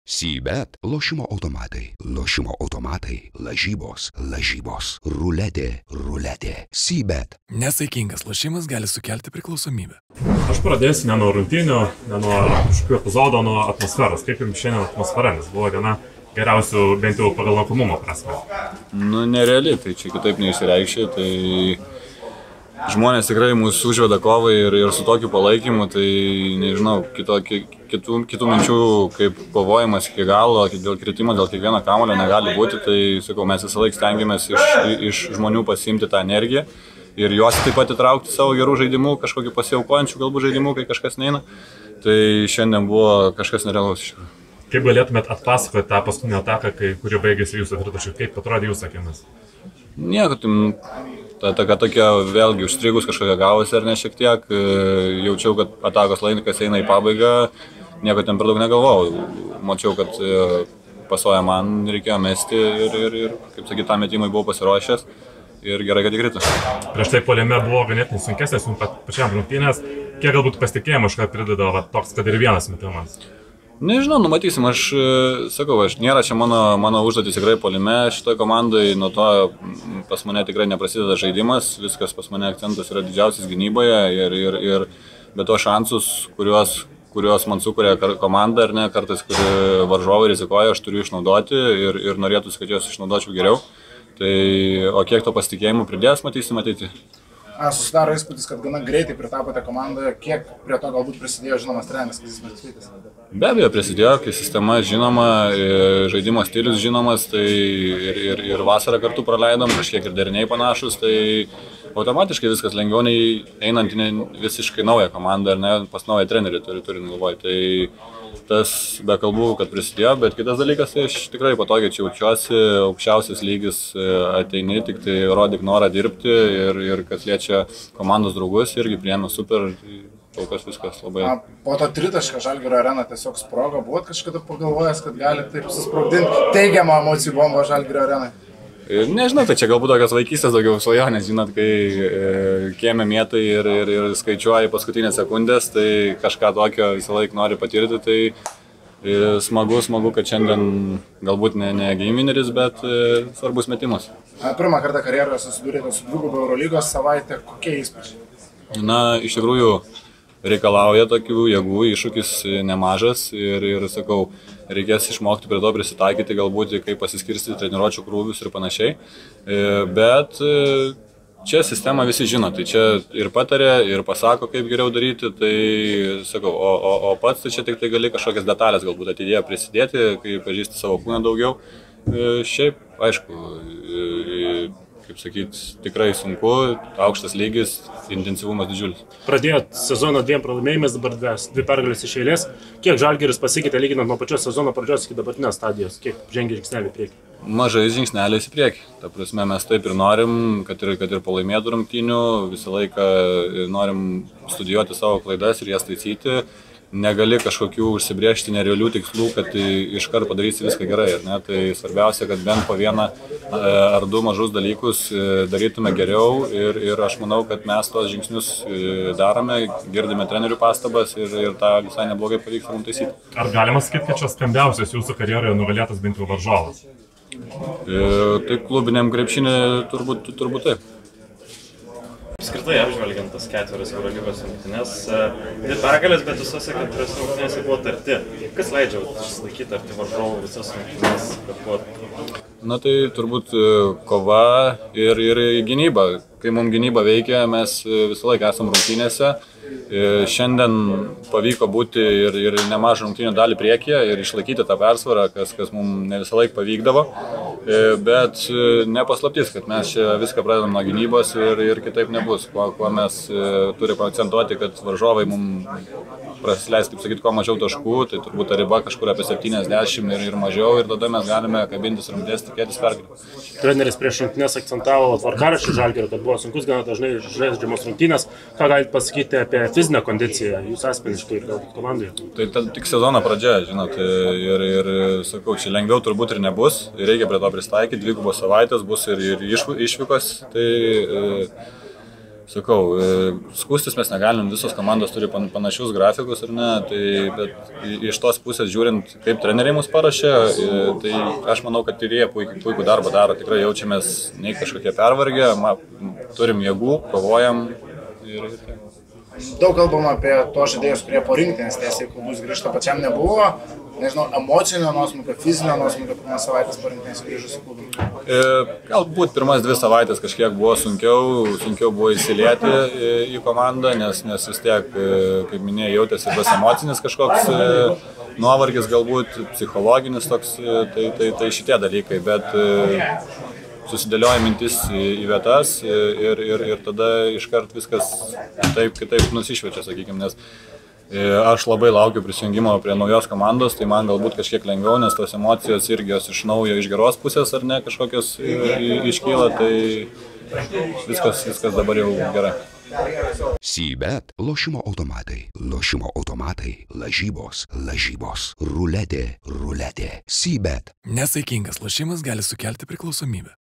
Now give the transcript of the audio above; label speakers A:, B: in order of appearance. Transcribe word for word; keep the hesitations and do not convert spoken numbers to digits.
A: Sybet – lošimo automatai, lošimo automatai, lažybos, lažybos, ruletė, ruletė, Sybet.
B: Nesaikingas lošimas gali sukelti priklausomybę.
C: Aš pradėsiu ne nuo rungtynių, ne nuo kažkokių epizodo, nuo atmosferos. Kaip jums šiandien atmosfera, nes buvo viena geriausių, bent jau pagal lankomumo prasme.
D: Nu, nereali, tai čia kitaip neišsireikšė, tai žmonės tikrai mūsų užveda kovai ir, ir su tokiu palaikymu, tai nežinau, kito, kitų, kitų minčių kaip kovojimas iki galo, dėl kritimo, dėl kiekvieno kamuolio negali būti, tai sakau, mes visą laiką stengiamės iš, iš žmonių pasiimti tą energiją ir juos taip pat įtraukti savo gerų žaidimų, kažkokių pasiaukojančių galbūt žaidimų, kai kažkas neina, tai šiandien buvo kažkas nerealaus iš tikrųjų.
C: Kaip galėtumėt atpasakoti tą paskutinę ataką, kai, kuri baigėsi jūsų tritaškiu, kaip atrodė jūsų akimis?
D: Nieko, ta ataka tokia vėlgi užstrigus kažkokia gavosi ar ne šiek tiek, jaučiau, kad atakos laikas eina į pabaigą, nieko ten per daug negalvojau, mačiau, kad pasuoja man, reikėjo mesti ir, ir, ir kaip sakyt, tą metimui buvau pasiruošęs ir gerai, kad įkrito.
C: Prieš tai puolime buvo ganėtinai sunkesnės, jums pačiam rungtynės, kiek galbūt pasitikėjimo iškart prideda va, toks, kad ir vienas metimas?
D: Nežinau, numatysim, aš sakau, aš nėra čia mano, mano užduotis tikrai puolime šitoje komandai, nuo to pas mane tikrai neprasideda žaidimas, viskas pas mane akcentas yra didžiausias gynyboje ir, ir, ir be to šansus, kuriuos, kuriuos man sukuria komanda ar ne, kartais, kuri varžovai rizikuoja, aš turiu išnaudoti ir, ir norėtųsi, kad juos išnaudočiau geriau. Tai, o kiek to pasitikėjimo pridės, matysim ateiti.
E: Susidaro įspūdis, kad gana greitai pritapote komandą, kiek prie to galbūt prisidėjo žinomas treneris Kazys Maksvytis?
D: Be abejo prisidėjo, kai sistema žinoma, žaidimo stilius žinomas, tai ir, ir, ir vasarą kartu praleidom, kažkiek ir deriniai panašus, tai automatiškai viskas lengviau nei einant į visiškai naują komandą ar ne, pas naują trenerį turi, turi galvoj. Tai tas be kalbų, kad prisidėjo, bet kitas dalykas, tai aš tikrai patogiai čia jaučiuosi, aukščiausias lygis ateini, tik tai rodyk norą dirbti ir, ir kas liečia komandos draugus, irgi priėmė super, kol kas viskas labai.
E: A, po to tritašką Žalgirio arena tiesiog sprogo, buvot kažkada pagalvojęs, kad gali taip susprogdinti teigiamą emocijų bombą Žalgirio arenai?
D: Nežinau, tai čia galbūt tokios vaikystės daugiau svajonės, žinot, kai e, kieme mėtai ir, ir, ir skaičiuoji paskutinės sekundės, tai kažką tokio visą laiką nori patirti, tai e, smagu, smagu, kad šiandien galbūt ne, ne game winneris, bet e, svarbus metimas.
E: Pirmą kartą karjeroje susidūrėte su dviguba Eurolygos savaitė, kokie įspūdžiai?
D: Na, iš tikrųjų reikalauja tokių jėgų, iššūkis nemažas ir, ir sakau, reikės išmokti prie to prisitaikyti, galbūt kaip pasiskirstyti treniruočių krūvius ir panašiai, bet čia sistemą visi žino, tai čia ir patarė, ir pasako, kaip geriau daryti, tai sakau, o, o, o pats tai čia tik tai gali kažkokias detalės galbūt ateityje prisidėti, kai pažįsti savo kūną daugiau, šiaip, aišku, kaip sakyt, tikrai sunku, aukštas lygis, intensyvumas didžiulis.
F: Pradėjot sezono dviem pralaimėjimais, dabar dvi pergalės iš eilės. Kiek Žalgiris pasikeitė lyginant nuo pačios sezono pradžios iki dabartinės stadijos? Kiek žengė žingsnelį į priekį?
D: Mažai žingsneliais į priekį. Ta prasme, mes taip ir norim, kad ir, kad ir pralaimėtų rungtynių, visą laiką norim studijuoti savo klaidas ir jas taisyti. Negali kažkokių užsibriežti nerealių tikslų, kad iškart padarysi viską gerai. Ne? Tai svarbiausia, kad bent po vieną ar du mažus dalykus darytume geriau ir, ir aš manau, kad mes tos žingsnius darome, girdime trenerių pastabas ir, ir tą visai neblogai pavyksta mums taisyti.
C: Ar galima sakyti, kad čia skambiausias jūsų karjeroje nugalėtas bent jau varžovas?
D: E, tai klubiniam krepšinį turbūt, turbūt taip.
G: Apskritai apžvelgiant tas ketverias Eurolygos rungtynes, dvi pergalės, bet visose keturiose rungtynėse buvo arti. Kas leidžia išlaikyti arti varžovų visas rungtynes, kad buvo?
D: Na tai turbūt kova ir, ir gynyba. Kai mums gynyba veikia, mes visą laiką esam rungtynėse. Šiandien pavyko būti ir, ir nemažą rungtynių dalį priekyje ir išlaikyti tą persvarą, kas, kas mums ne visą laiką pavykdavo. Bet nepaslaptis, kad mes čia viską pradedam nuo gynybos ir, ir kitaip nebus. Kuo, kuo mes turime akcentuoti, kad varžovai mums prasileis, kaip sakyti, kuo mažiau taškų, tai turbūt ta riba kažkur apie septyniasdešimt ir, ir mažiau ir tada mes galime kabintis rungtynės, tikėtis pergalę.
F: Treneris prieš rungtynes akcentavo tvarkaraštį Žalgirio, kad buvo sunkus gana dažnai žaidžiamos rungtynės. Ką galite pasakyti apie fizinę kondiciją, jūs asmeniškai galbūt komandoje?
D: Tai ta, tik sezono pradžia, žinot, ir, ir sakau, čia lengviau turbūt ir nebus, reikia prie to pristaikyti, dvigubos savaitės bus ir, ir išvykos, tai sakau, skūstis mes negalim, visos komandos turi panašius grafikus ar ne, tai, bet iš tos pusės žiūrint, kaip treneriai mus parašė, tai aš manau, kad ir jie puikų, puikų darbą daro, tikrai jaučiamės nei kažkokie pervargę, ma, turim jėgų, kovojam ir...
E: Daug kalbama apie tos žaidėjus, kurie po rinktinės tiesiai klubus grįžta, pačiam nebuvo, nežinau, emocinio nuosmukio, fizinio nuosmukio, pirmas savaitės po rinktinės grįžus į klubą.
D: E, galbūt pirmas dvi savaitės kažkiek buvo sunkiau, sunkiau buvo įsilieti į, į komandą, nes, nes vis tiek, kaip minėjai, jautėsi tas emocinis kažkoks e, nuovargis, galbūt psichologinis toks, tai, tai, tai šitie dalykai, bet e, susidėlioja mintis į, į vietas ir, ir, ir tada iškart viskas kitaip, kitaip nusišviečia, sakykime, nes aš labai laukiu prisijungimo prie naujos komandos, tai man galbūt kažkiek lengviau, nes tos emocijos irgi jos iš naujo, iš geros pusės ar ne, kažkokios iškyla, tai viskas, viskas dabar jau gerai.
A: Sybet, lošimo automatai, lošimo automatai, lažybos, lažybos, ruletė, ruletė, Sybet.
B: Nesaikingas lošimas gali sukelti priklausomybę.